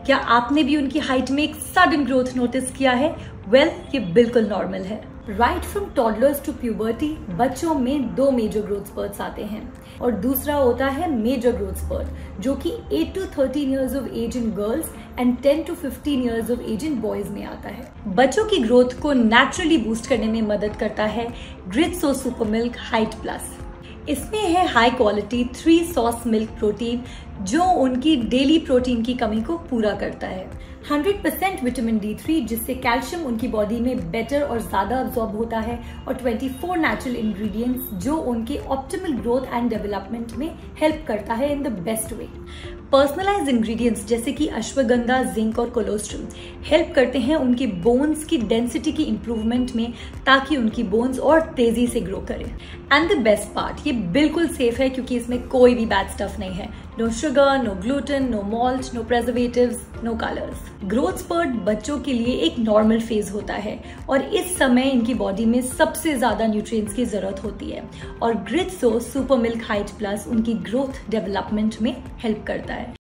क्या आपने भी उनकी हाइट में एक सडन ग्रोथ नोटिस किया है? वेल, ये बिल्कुल नॉर्मल है। Right from toddlers to puberty बच्चों में 2 मेजर ग्रोथ स्पर्ट्स आते हैं और दूसरा होता है मेजर ग्रोथ स्पर्ट जो कि 8 to 13 years of age in girls and 10 to 15 years of age in boys में आता है। बच्चों की ग्रोथ को नेचुरली बूस्ट करने में मदद करता है Gritzo super milk height plus. इसमें है हाई क्वालिटी 3 सॉस मिल्क प्रोटीन जो उनकी डेली प्रोटीन की कमी को पूरा करता है। 100% विटामिन D3 जिससे कैल्शियम उनकी बॉडी में बेटर और ज्यादा अब्सॉर्ब होता है और 24 नेचुरल इंग्रेडिएंट्स जो उनके ऑप्टिमल ग्रोथ एंड डेवलपमेंट में हेल्प करता है in the best way. Personalised ingredients जैसे कि अश्वगंधा, जिंक और कोलोस्ट्रम हेल्प करते हैं उनकी बोन्स की डेंसिटी की इंप्रूवमेंट में ताकि उनकी बोन्स और तेजी से ग्रो करें। एंड द बेस्ट पार्ट, ये बिल्कुल सेफ है क्योंकि इसमें कोई भी बैड स्टफ नहीं है। No sugar, no gluten, no malt, no preservatives, no colours. Growth spurt बच्चों के लिए एक नॉर्मल फेज होता है और इस समय इनकी बॉडी में सबसे ज्यादा न्यूट्रिएंट्स की जरूरत होती है और Gritzo super milk height plus उनकी ग्रोथ डेवलपमेंट में हेल्प करता है।